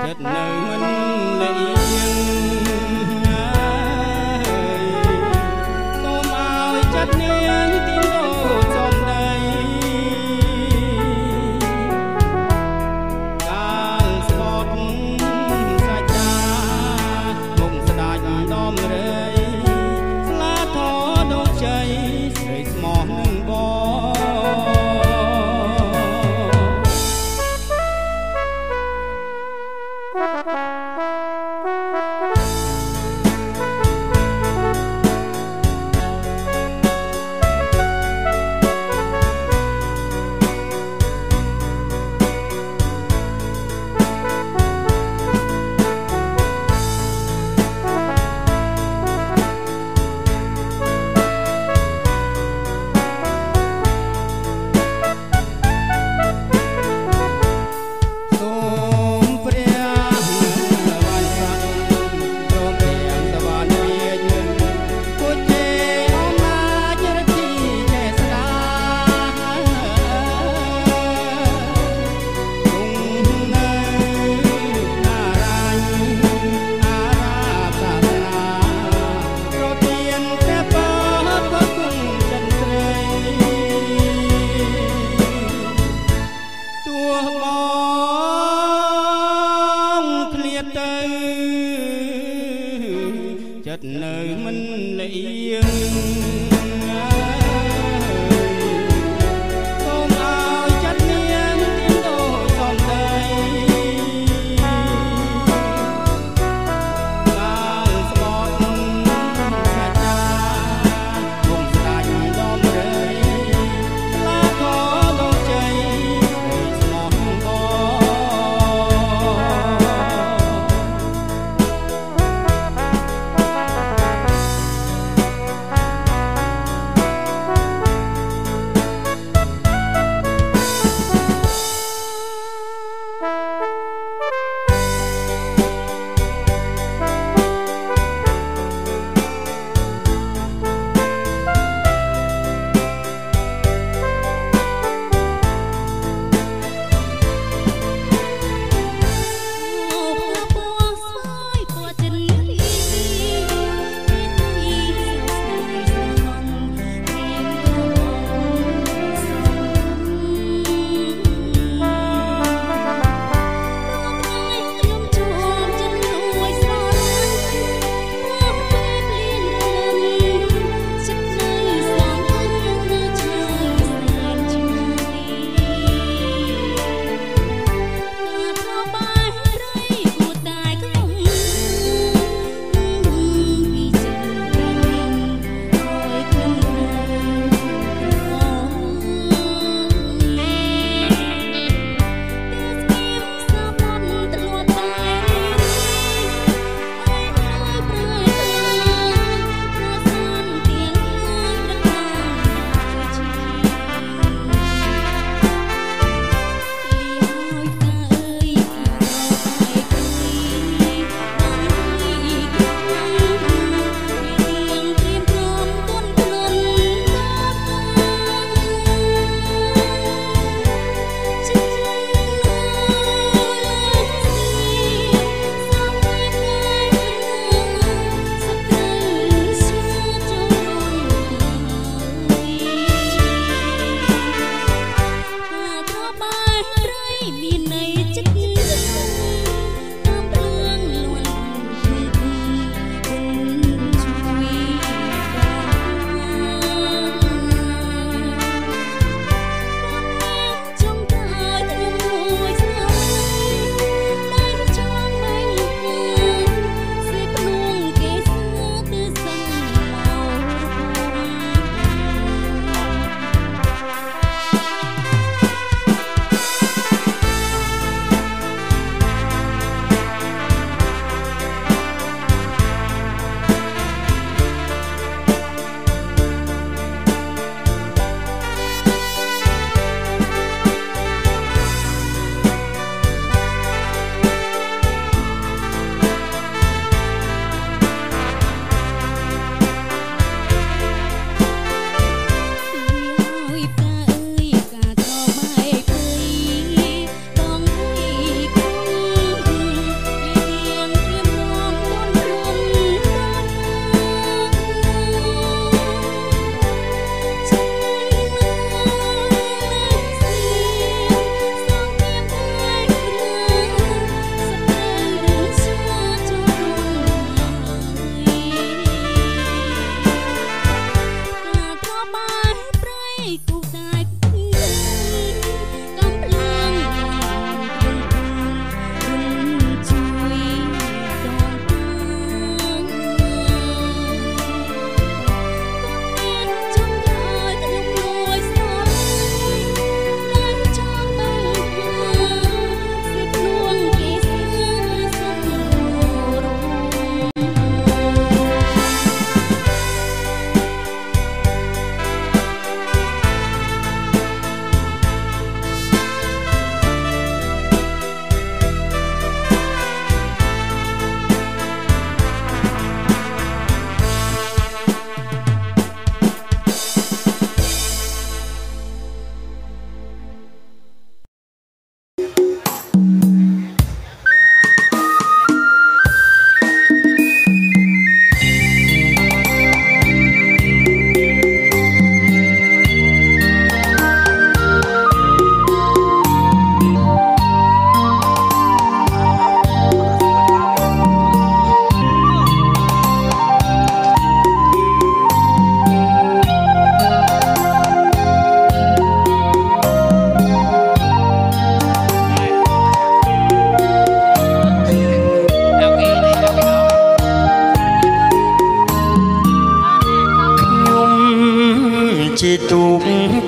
ចិត្តនៅមិនលៀងសូមឲ្យចិត្តនាងទីលោសំដីកាលស្បត់សាច់តាមុខស្ដាច់ដំរីស្លាធរដងជ័យស្រីស្មោះនឹងបងចិត្តនៅមិនលៀងសូមឲ្យចិត្តនាងទីលោសំដីកាលស្បត់សាច់តាមុខស្ដាច់ដំរីស្លាធរដងជ័យស្មោះបង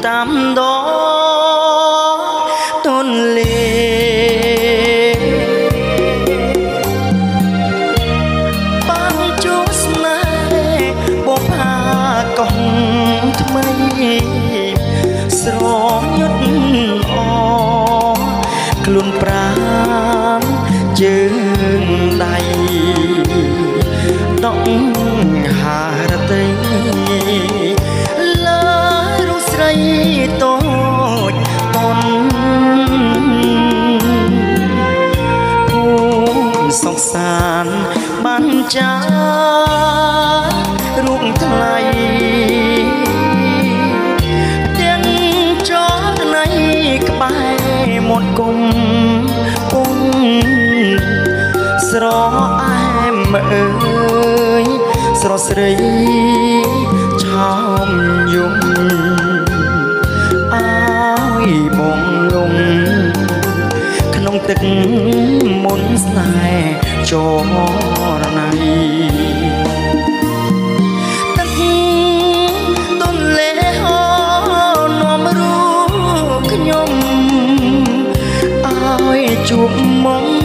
តាមដងទន្លេបានជួស្នេហ៍បំផាកោះថ្មីស្រយុទ្ធអខ្លួនប្រាំជើងដៃដកហារតីលើរូបស្រីតូចតនភូមិសុខសាន្តបានចារូបថ្លៃទាំងចរណៃក្បែរមាត់គុំពុំស្រអែមអើយស្រស់ស្រីឆោមយំអើយបងលងក្នុងទឹកមុនស្នេហ៍ចរណៃទឹកទន្លេហូរនាំរូបខ្ញុំអើយជួបមុំ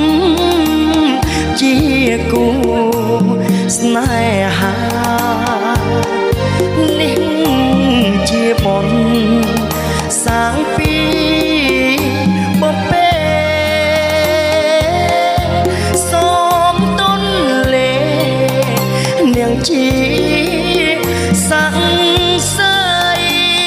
ជាគូស្នេហានេះជាបុណ្យសាងពីបំពេសូមទន្លេនាងជាសង្ស័យ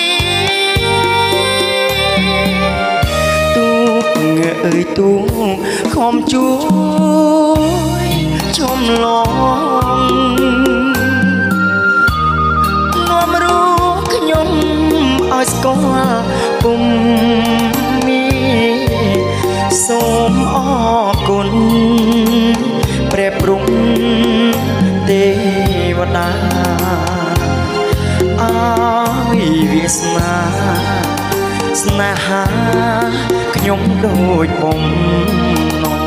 ទូកងើយទូខំជួយចំឡងនាំរូបខ្ញុំឲ្យស្គាល់ពុំមានសូមអរគុណព្រះព្រំទេវតាអើយវាសនាស្នេហាខ្ញុំដូចបំណង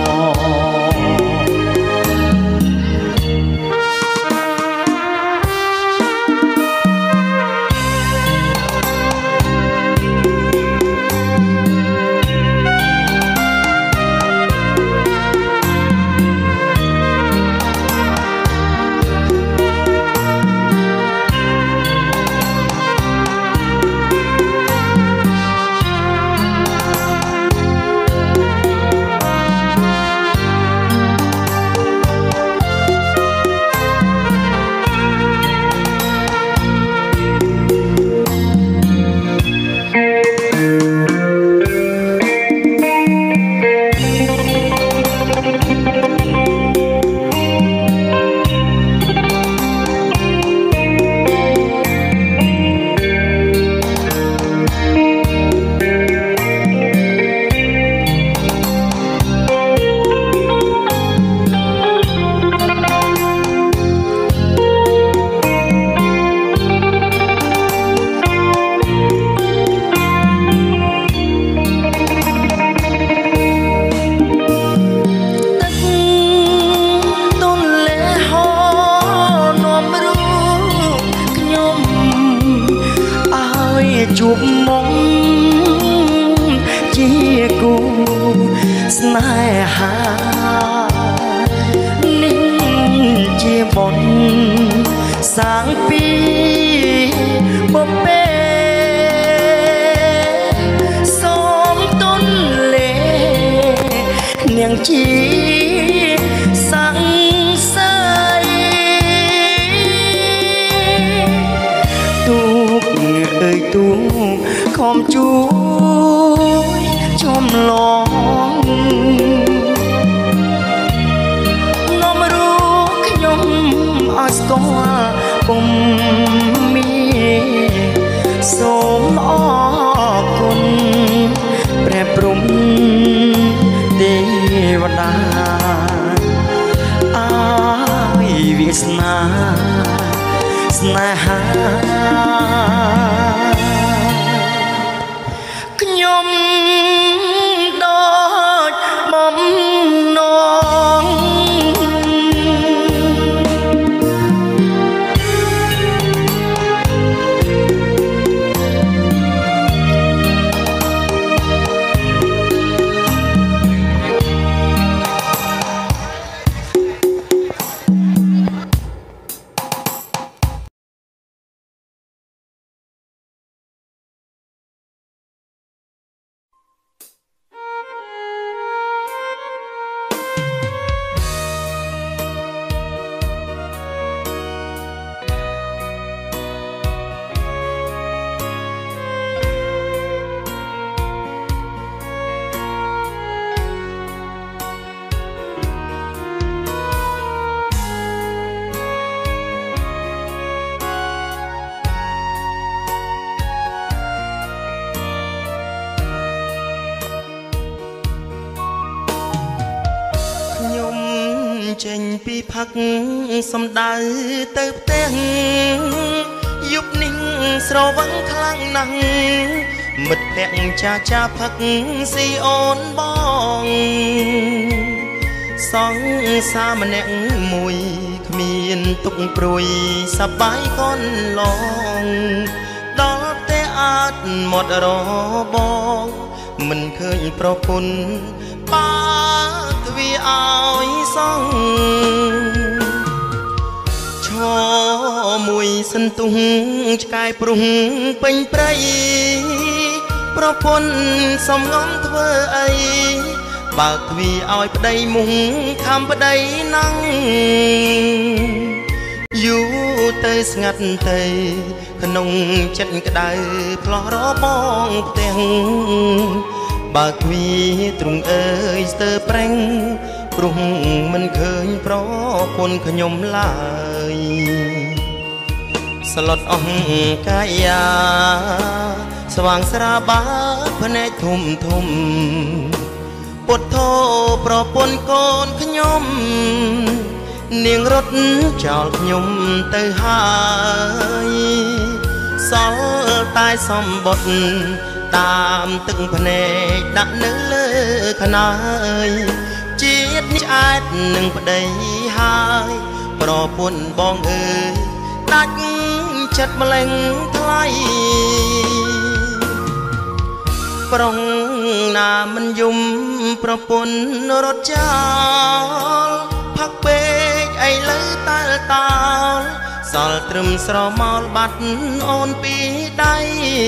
ជួបមុំជាគូស្នេហានេះជាបុណ្យសាងពីបំពេសូមទន្លេនាងជាសង្ស័យទូកអើយទូខំជួយចំឡងនាំរូបខ្ញុំឲ្យស្គាល់ពុំមានសូមអរគុណព្រះព្រំទេវតាអើយវាសនាស្នេហាខ្ញុំដូចបំណងខ្ញុំចេញពីផឹកសំដៅទៅផ្ទះយប់នេះស្រវឹងខ្លាំងណាស់មិត្តភក្តិចាផឹកស៊ីអូនបងសងសាម្នាក់មួយគ្មានទុកព្រួយសប្បាយកូនឡងដល់តែអាចមាត់របងមិនឃើញប្រពន្ធបើទ្វាឲ្យសងឈរមួយសន្ទុះឆ្កែព្រុសពេញព្រៃប្រពន្ធសំងំធ្វើអីបើកទ្វាឲ្យប្តីមុងខំប្តីណាំងយូរទៅស្ងាត់ទៅក្នុងចិត្តក្តៅផ្លោះរបងផ្ទះបើកទ្វាទ្រង់អើយស្ទើរប្រេងព្រោះមិនឃើញប្រពន្ធខ្ញុំឡើយស្លុតអង្កាយាស្វាងស្រាបាភ្នែកធំធំពុទ្ធោប្រពន្ធកូនខ្ញុំនាងរត់ចោលខ្ញុំទៅហើយសល់តែសម្បត្តិតាមទឹកភ្នែកដាក់នៅលើខ្នើយជាតិឆ្អែតនឹងប្តីហើយប្រពន្ធបងអើយដាច់ចិត្តម្លេងថ្លៃប្រុងណាមិនយំប្រពន្ធរត់ចោលផឹកពេកអីលើតែលតោលសល់ត្រឹមស្រមោលបាត់អូនពីដៃ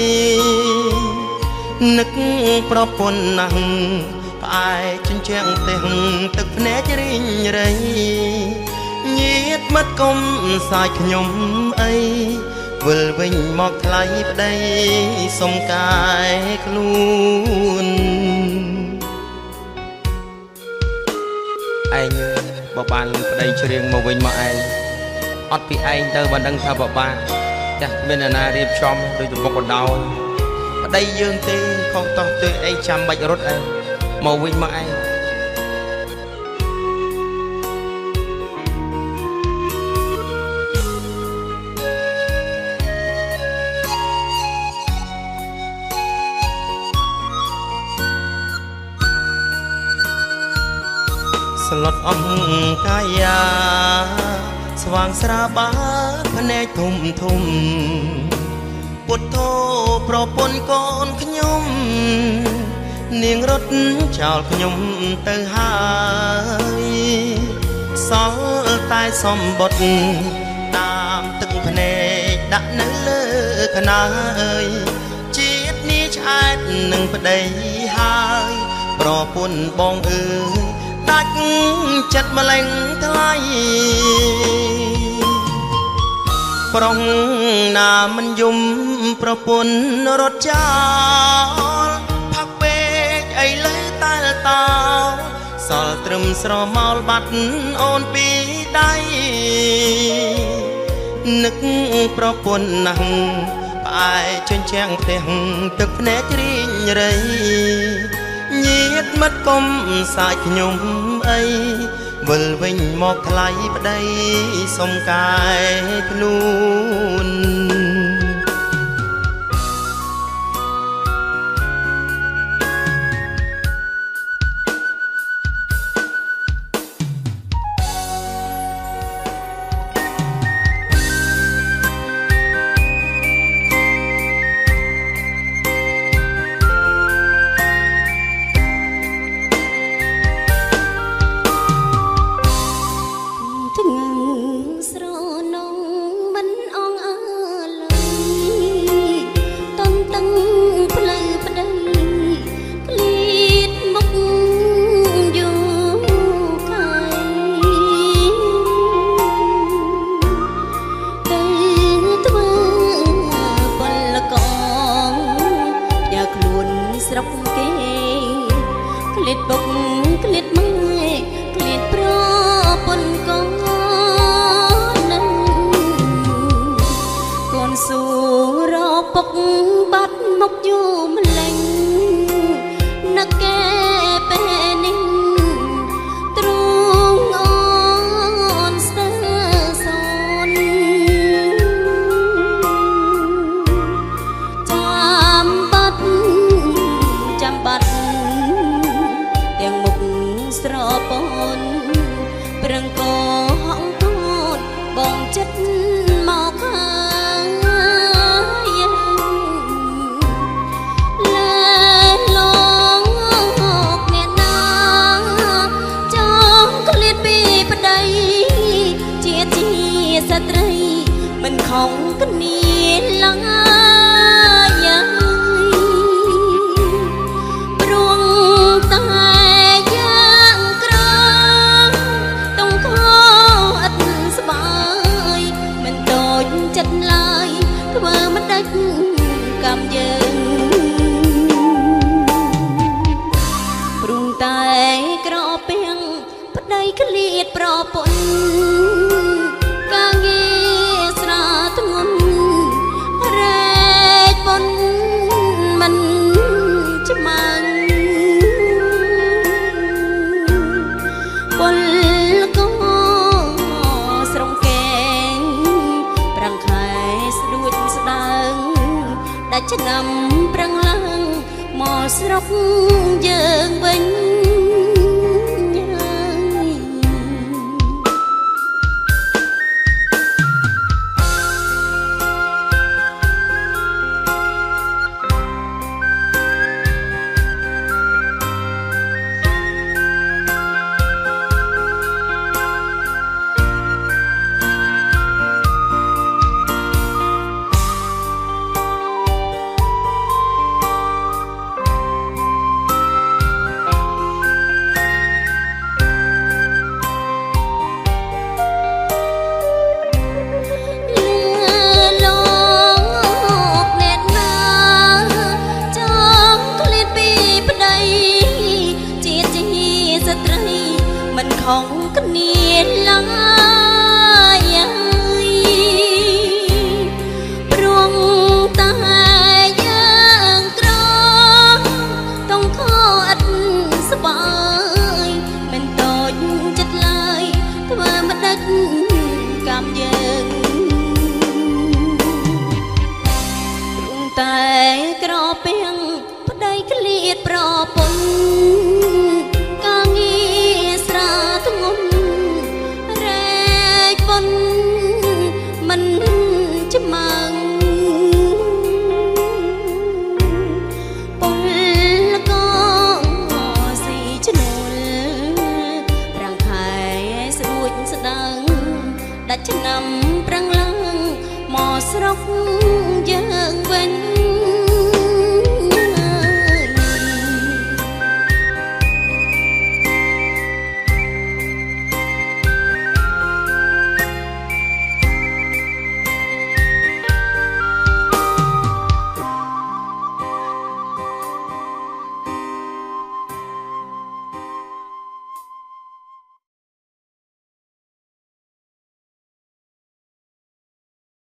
នឹកប្រពន្ធណាស់ផ្អែកជញ្ជាំងផ្ទះទឹកភ្នែករីងរៃញាតមិត្តគុំសាយខ្ញុំអីវិលវិញមកថ្លៃប្តីសុំកាយខ្លួនឯងបបានលឺប្តីច្រៀងមកវិញមកឯងអត់ពីឯងទៅមិនដឹងថាបបានចាស់មានណារៀបចំដូចទំពុកកដោប្តីយើងទេខុសតោះទៅឯងចាំបាច់រត់ឯងមកវិញមកឯងស្លុតអង្កាយាស្វាងស្រាបាភ្នែកធំធំពុទ្ធោប្រពន្ធកូនខ្ញុំនាងរត់ចោលខ្ញុំទៅហើយសល់តែសម្បត្តិតាមទឹកភ្នែកដាក់នៅលើខ្នើយជាតិនេះឆ្អែតនឹងប្តីហើយប្រពន្ធបងអើយដាច់ចិត្តម្លេងថ្លៃប្រុងណាមិនយំប្រពន្ធរត់ចោលផឹកពេកអីលើតែលតោសល់ត្រឹមស្រមោលបាត់អូនពីដៃនឹកប្រពន្ធណាស់ផ្អែកជញ្ជាំងផ្ទះទឹកភ្នែករីងរៃញាតមិត្តគុំសាយខ្ញុំអីវិលវិញមកថ្លៃប្តីសុំកាយខ្លួនស្រនងមិនអងអើប្រឹងកោហងកូនបងចិត្តមកហើយលែលងអ្នកណាចង់ក្លៀតពីប្តីជាស្ត្រីមិនខំគ្នាឡើយព្រួងតែយ៉ាងក្រต้องខអត់ស្បាយមិនតូចចិត្តឡើយធ្វើមិនដាច់កម្មយើងព្រួងតែក្រពេងប្តីក្លៀតប្រពន្ធឆ្នាំប្រឹងឡើងមកស្រុកយើងវិញของគ្នាឡើយព្រួងតែយ៉ាងក្រต้องខអត់ស្បាយមិនតូចចិត្តឡើយធ្វើមិនដាច់កម្មយើងព្រួងតែក្រពេងប្តីក្លៀតប្រពន្ធមិនច្បាំងពលកោស៊ីឈ្នួលរាងខែស្រួចស្ដាងដាច់ឆ្នាំប្រឹងឡើងមកស្រុកយើងវិញ